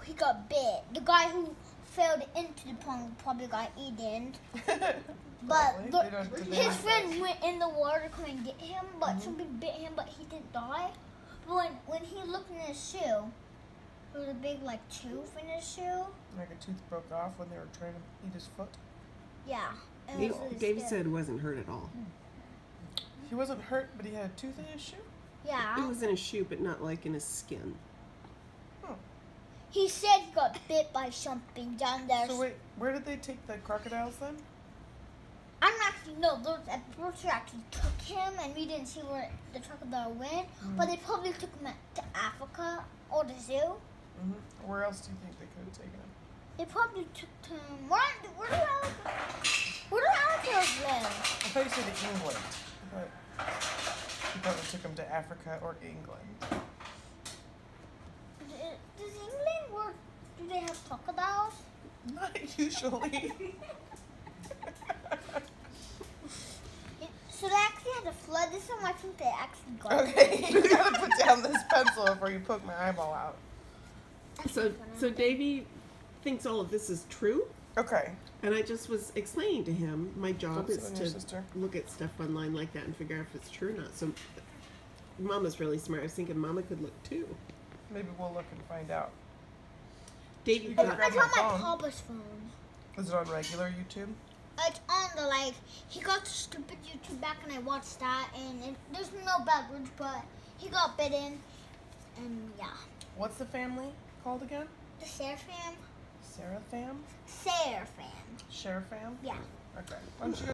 he got bit. The guy who fell into the pond probably got eaten. But his friend went in the water to come and get him, but somebody bit him, but he didn't die. But when he looked in his shoe, there was a big tooth in his shoe. Like a tooth broke off when they were trying to eat his foot? Yeah. David said it wasn't hurt at all. He wasn't hurt, but he had a tooth in his shoe? Yeah. It was in his shoe, but not in his skin. Oh. He said he got bit by something down there. So wait, where did they take the crocodiles then? I don't actually know. Those actually took him, and we didn't see where the crocodile went. But they probably took him to Africa or the zoo. Where else do you think they could have taken him? They probably took him. Where do alligators live? I thought you said to England. But you probably took him to Africa or England. Does England do they have crocodiles? Not usually. So they actually had a flood. This time I think they actually got Okay, you gotta put down this pencil before you poke my eyeball out. So Davey thinks all of this is true. Okay. And I just was explaining to him my job Focus is on your to sister. look at stuff online like that and figure out if it's true or not. So Mama's really smart. I was thinking Mama could look too. Maybe we'll look and find out. Davey You thought, can grab It's on my my phone. papa's phone. Is it on regular YouTube? It's on the he got the stupid YouTube back and I watched that and there's no bad words, but he got bitten and yeah. What's the family called again? The Seraphim? Seraphim? Seraphim. Seraphim? Yeah. Okay. Why don't you go